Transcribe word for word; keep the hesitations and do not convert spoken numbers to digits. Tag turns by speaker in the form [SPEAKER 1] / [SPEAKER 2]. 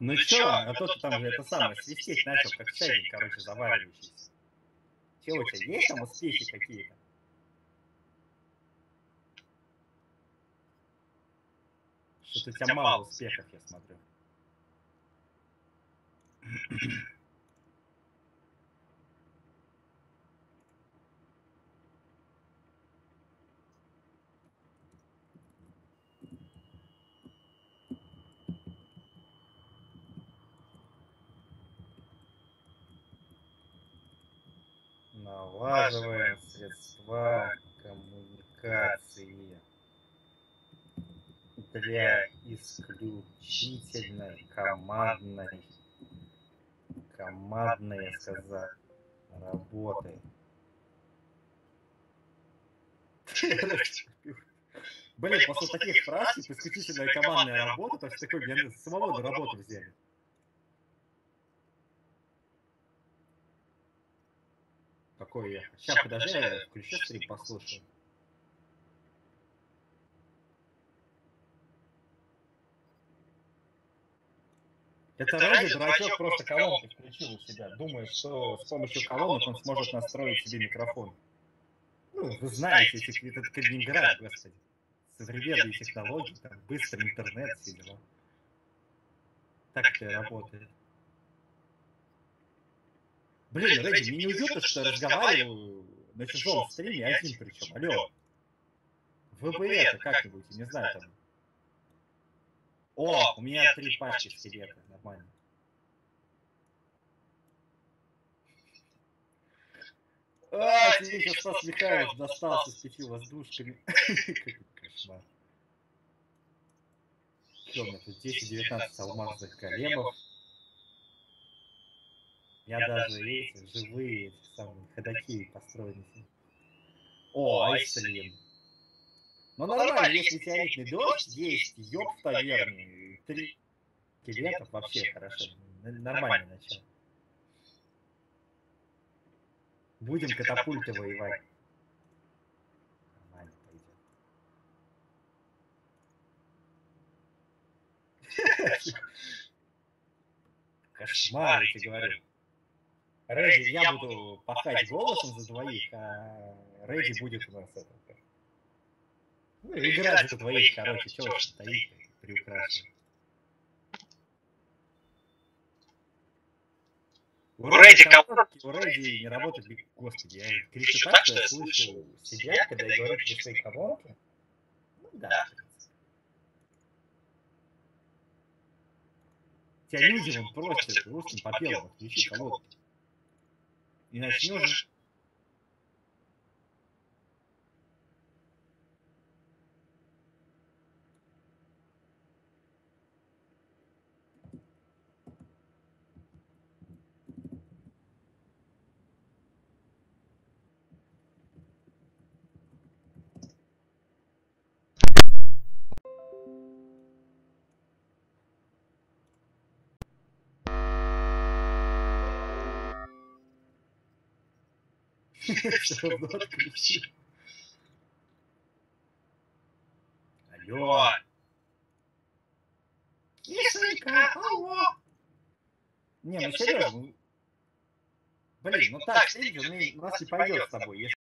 [SPEAKER 1] Ну чё, а то ты там же это самое, свистеть начал, как чайник, короче, заваривающийся. Чё у тебя, есть там успехи какие-то? Что-то у тебя мало успехов, я смотрю. Налаживаем средства коммуникации для исключительной командной, командной, я сказал, работы. Блин, после таких фраз, типа, исключительная командная работа, то есть такой, мне самого на работу взяли. Какой я? Сейчас, подожди, я включу стрим, послушаю. Это ради дурачок просто колонки включил у себя, думает, что с помощью колонок он сможет настроить себе микрофон. Ну, вы знаете, этих, этот Калининград, господи. Современные технологии, там, быстрый интернет, все дела. Так это и работает. Блин, Рэдди, мне неуютно, что я разговариваю на чужом стриме, один причем. Алло. Вы бы это как-нибудь, не знаю, там. О, у меня три пачки скелета, нормально. А, тебе сейчас Стас Михайлов достался с пятью воздушками. Какой кошмар. Что у меня тут десять-девятнадцать алмазных големов. Я даже эти живые, эти самые ходаки построены. О, Айслин. Ну нормально, есть метеоритный дождь, есть ёб в таверне, три скелетов, вообще хорошо. Нормальное начало. Будем катапульты воевать. Нормально пойдет. Кошмар, я тебе говорю. Рэдди, я буду пахать голосом за двоих, а Рэдди будет у нас это. Ну, играть за двоих, короче, чего уж стоит, приукрашивает. У Рэдди колонки, у Рэдди не работает, господи, я кричу так, что я слышу себя, когда я говорю через свои колонки. Ну да, в принципе. Тебя люди вон просят русским попелом, отключи колонки. И начнешь... Все равно отключил. Алло. Кисонька, алло. Не, ну серьезно. Блин, ну так, ты у нас не пойдет с тобой.